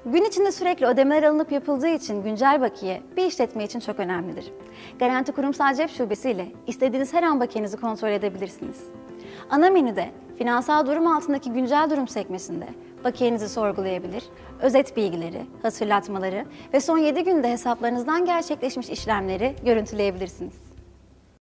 Gün içinde sürekli ödemeler alınıp yapıldığı için güncel bakiye bir işletme için çok önemlidir. Garanti Kurumsal Cep Şubesi ile istediğiniz her an bakiyenizi kontrol edebilirsiniz. Ana menüde finansal durum altındaki güncel durum sekmesinde bakiyenizi sorgulayabilir, özet bilgileri, hatırlatmaları ve son 7 günde hesaplarınızdan gerçekleşmiş işlemleri görüntüleyebilirsiniz.